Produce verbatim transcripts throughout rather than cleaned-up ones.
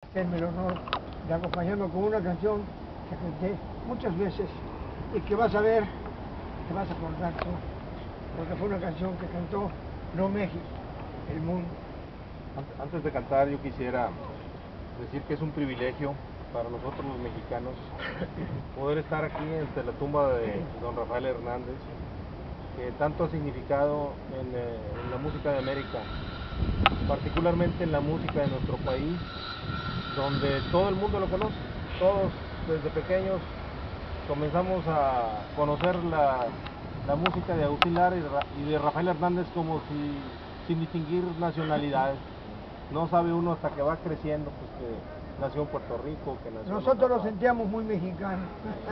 denme el honor de acompañarme con una canción que canté muchas veces y que vas a ver, te vas a acordar tú, porque fue una canción que cantó no México, el mundo. Antes de cantar, yo quisiera decir que es un privilegio para nosotros los mexicanos poder estar aquí ante la tumba de don Rafael Hernández, que tanto ha significado en, eh, en la música de América, particularmente en la música de nuestro país, donde todo el mundo lo conoce. Todos desde pequeños comenzamos a conocer la, la música de Agustín Lara y, y de Rafael Hernández como si, sin distinguir nacionalidades. No sabe uno hasta que va creciendo pues, que nació en Puerto Rico, que nació Nosotros en lo sentíamos muy mexicano.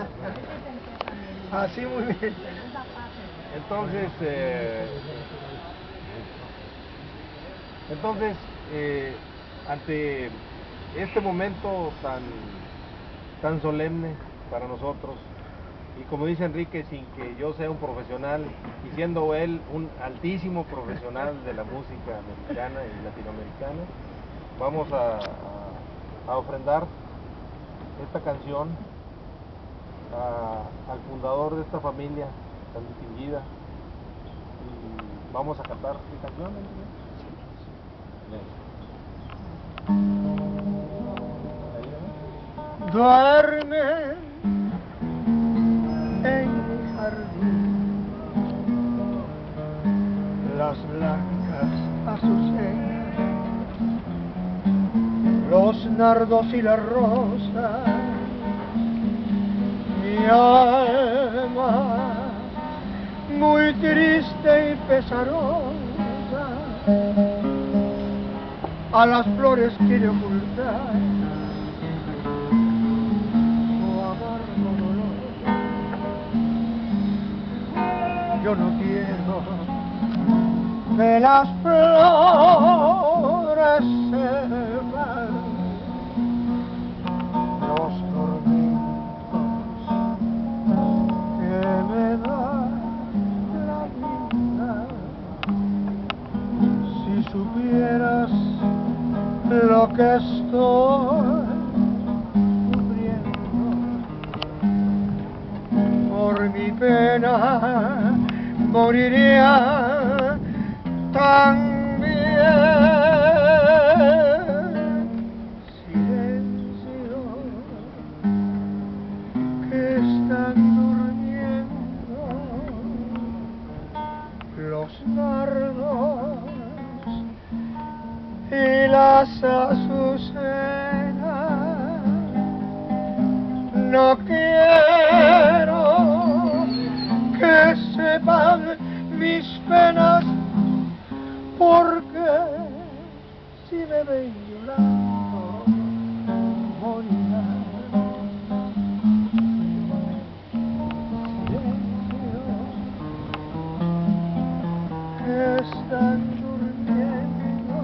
Así muy bien. Entonces, eh, entonces eh, ante este momento tan, tan solemne para nosotros, y como dice Enrique, sin que yo sea un profesional, y siendo él un altísimo profesional de la música mexicana y latinoamericana, vamos a, a, a ofrendar esta canción a, al fundador de esta familia tan distinguida, y vamos a cantar mi canción. Duerme en mi jardín las blancas azucenas, los nardos y las rosas, mi alma muy triste y pesarosa a las flores quiere ocultar su amargo dolor. Yo no quiero que las flores sepan los tormentos que me da la vida. Si supieras lo que estoy sufriendo, por mi pena moriría también. Silencio, que están durmiendo los nardos y las azucenas. No quiero que sepan mis penas, porque si me ven llorando morirán. Silencio, que están durmiendo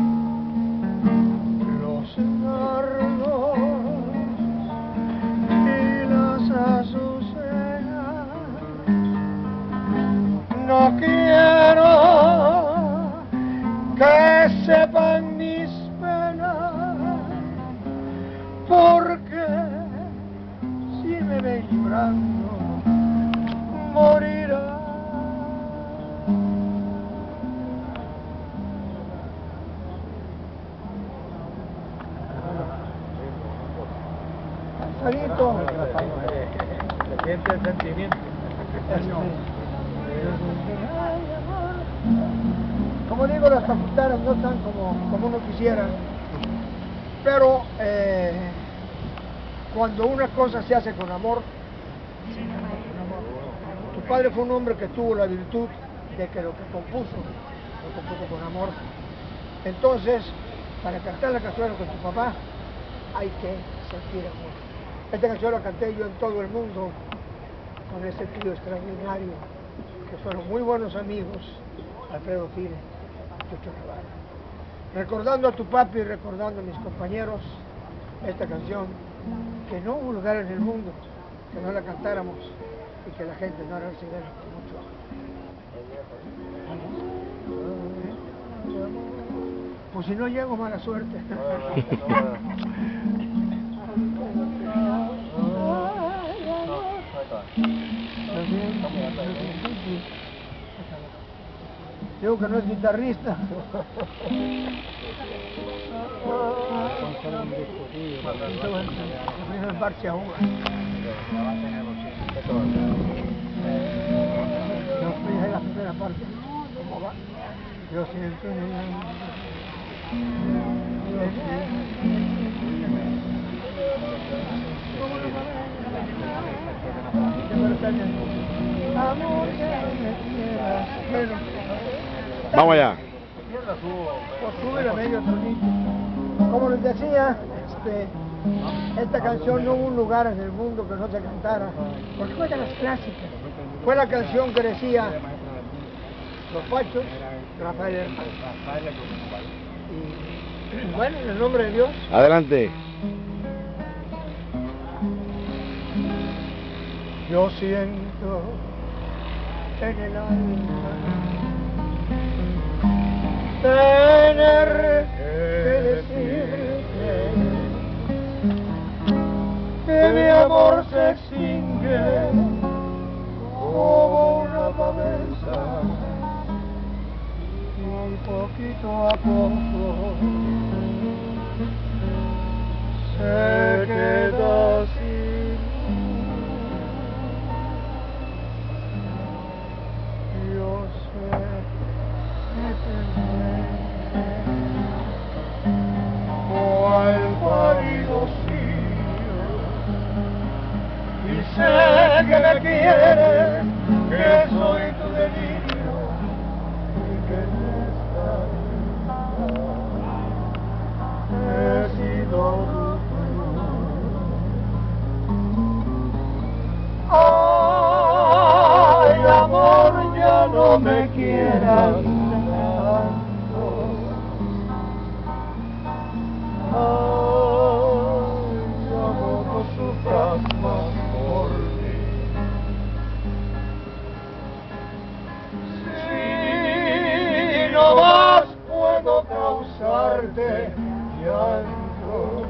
los nardos y las azucenas. No quiero que sepan mis penas, porque si me ven llorando morirán. Salito. Se siente el sentimiento. Como digo, las facultades no están como, como uno quisiera, pero eh, cuando una cosa se hace con amor, con amor. Tu padre fue un hombre que tuvo la virtud de que lo que compuso, lo compuso con amor. Entonces, para cantar la canción con tu papá, hay que sentir amor. Esta canción la canté yo en todo el mundo, con ese trío extraordinario, que fueron muy buenos amigos, Alfredo Fine, Chucho Guevara. Recordando a tu papi y recordando a mis compañeros, esta canción, que no hubo lugar en el mundo que no la cantáramos y que la gente no la recibiera con mucho amor. Pues si no llego, mala suerte. Digo que no es guitarrista. El parche aún. Yo fui en la primera parte. ¿Cómo va? Yo siento en el... Vamos allá. Pues súbele medio tonito. Como les decía, este, esta canción no hubo un lugar en el mundo que no se cantara, porque fue de las clásicas. Fue la canción que decía Los Pachos, Rafael Hernández. Y bueno, en el nombre de Dios. Adelante. Yo siento en el alma tener que decirte que mi amor se extingue como una pavesa y poquito a poco se queda sin yo sé que te cual parido y sé que me quieres, que soy tu delirio y que en esta vida he sido tu ay, amor, ya no me quieras tanto. Ay, amor, no sufras más por mí. Si no más puedo causarte llanto.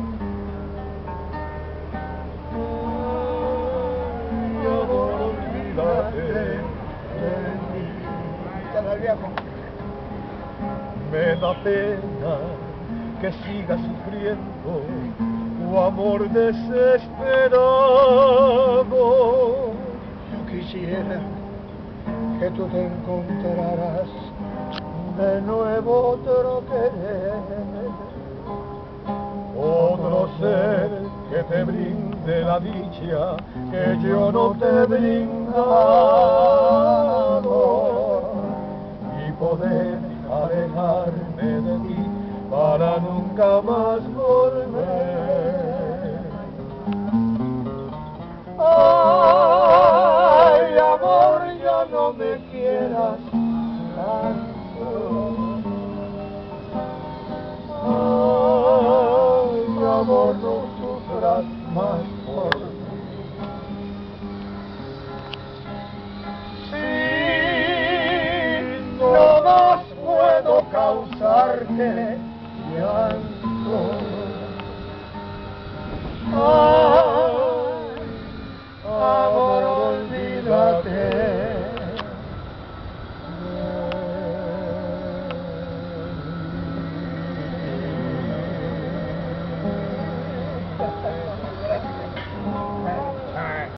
Ay, amor, olvídate de mí. Me da pena que sigas sufriendo tu amor desesperado. Yo quisiera que tú te encontraras de nuevo otro querer, otro ser que te brinde la dicha que yo no te he brindado y poder alejarme de ti para nunca más volver. Ay, amor, ya no me quieras tanto. Ay, amor, no sufras más por mí. Si no más puedo causarte llanto.